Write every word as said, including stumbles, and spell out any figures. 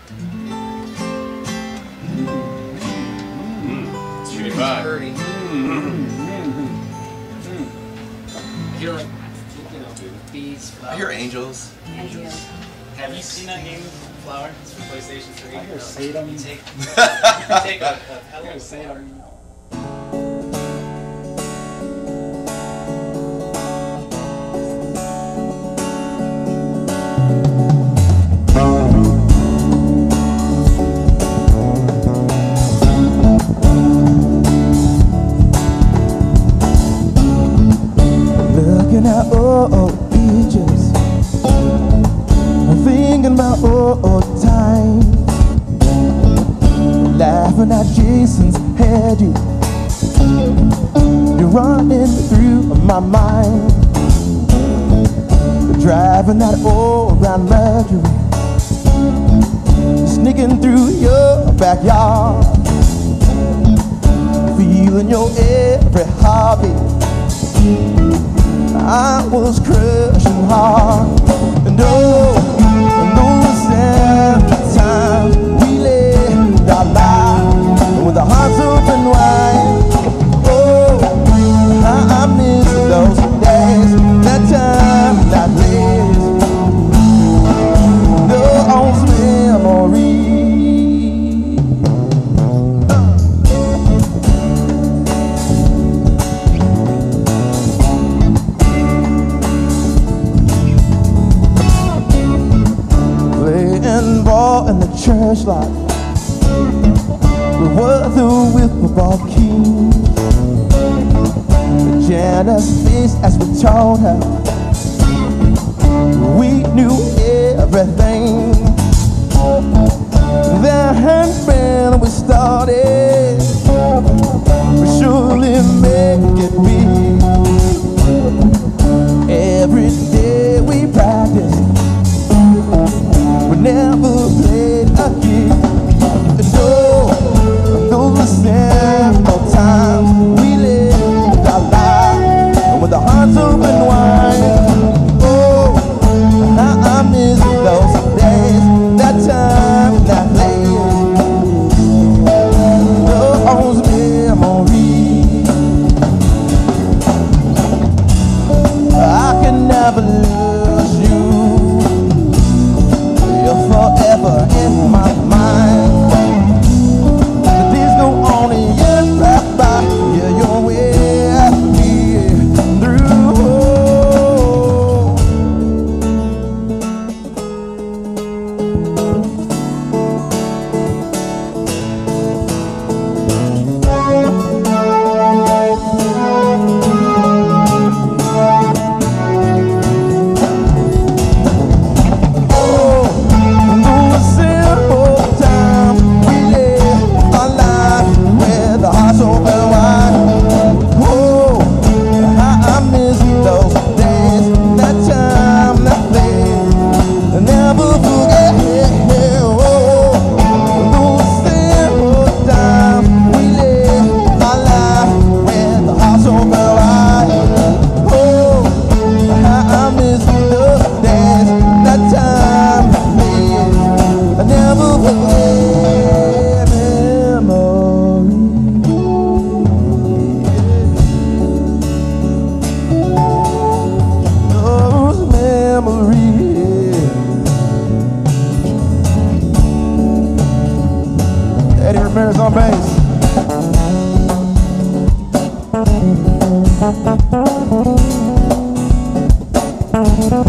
It's pretty pretty. I hear like, you know, bees, flowers. I hear angels. Angels. Have you seen that game, Flower? It's for PlayStation three. I hear Satan. You take, you take a, a I hear Satan. Looking at old beaches, I'm thinking about old times, laughing at Jason's hairdo. You're running through my mind, driving that old brown Mercury, sneaking through your backyard, feeling your every heartbeat. I was crushing hard, and oh, and those sad times we lived our lives with our hearts open wide. Oh, I, I miss those days, that time, that place, those memories. Ball in the church lot, we were the whipple kings. Janice faced as we told her we knew everything. There had been we started, we surely make it big. Every day we practiced, we never played a gig. And oh, those simple times we lived our lives with our hearts open wide. Oh, how I miss those days, that time, that place, those memories. I can never lose you, you're forever in my mind. The days go on and years pass by, yeah, you're with me through. On bass.